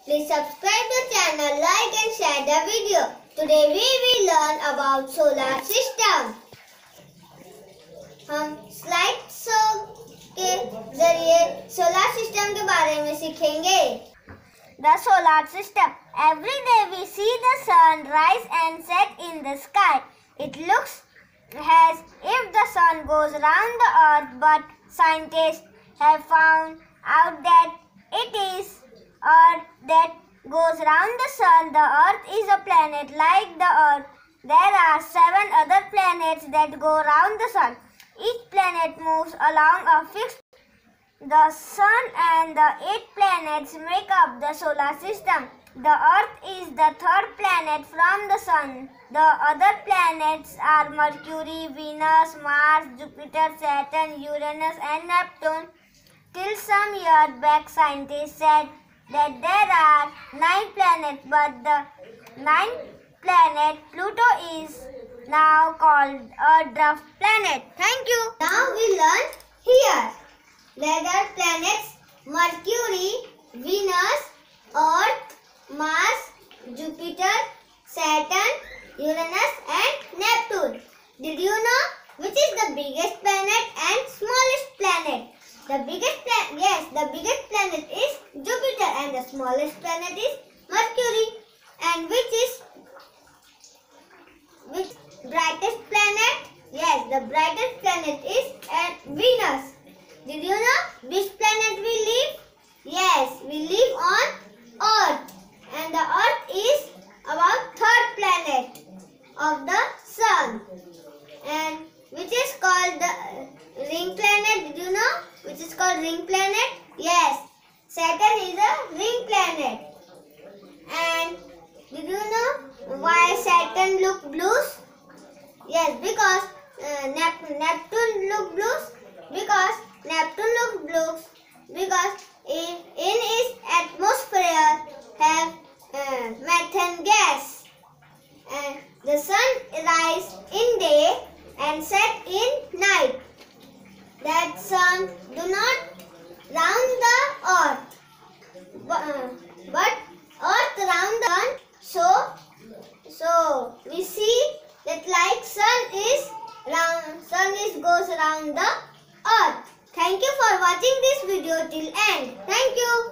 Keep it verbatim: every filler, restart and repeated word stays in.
Please subscribe the channel, like and share the video. Today we will learn about solar system. हम slide show के जरिए solar system के बारे में सीखेंगे. The solar system. Every day we see the sun rise and set in the sky. It looks as if the sun goes round the earth, but scientists have found out that it is earth that goes round the sun. The earth is a planet like the earth. There are seven other planets that go round the sun. Each planet moves along a fixed. The sun and the eight planets make up the solar system. The earth is the third planet from the sun. The other planets are Mercury, Venus, Mars, Jupiter, Saturn, Uranus and Neptune. Till some years back, scientists said that there are nine planets, but the ninth planet, Pluto, is now called a dwarf planet. Thank you. Now we learn here. There are planets Mercury, Venus, Earth, Mars, Jupiter, Saturn, Uranus and Neptune. Did you know which is the biggest planet and smallest planet? The biggest planet, yes, the biggest planet is Jupiter and the smallest planet is Mercury. And which is which brightest planet? Yes, the brightest planet is at Venus. Did you know which planet we live? Yes, we live on Earth. And the Earth is about third planet of the Sun. And which is called the ring planet. Did you know which is called ring planet? Yes, Saturn is a ring planet. And did you know why Saturn look blues? Yes, because uh, Nep Neptune look blues. Because Neptune look blues because in, in its atmosphere have uh, methane gas. And the sun rise in day and set in night. That sun do not round the earth, but, uh, but earth round the sun. So, so we see that like sun is round, sun is goes around the earth. Thank you for watching this video till end. Thank you.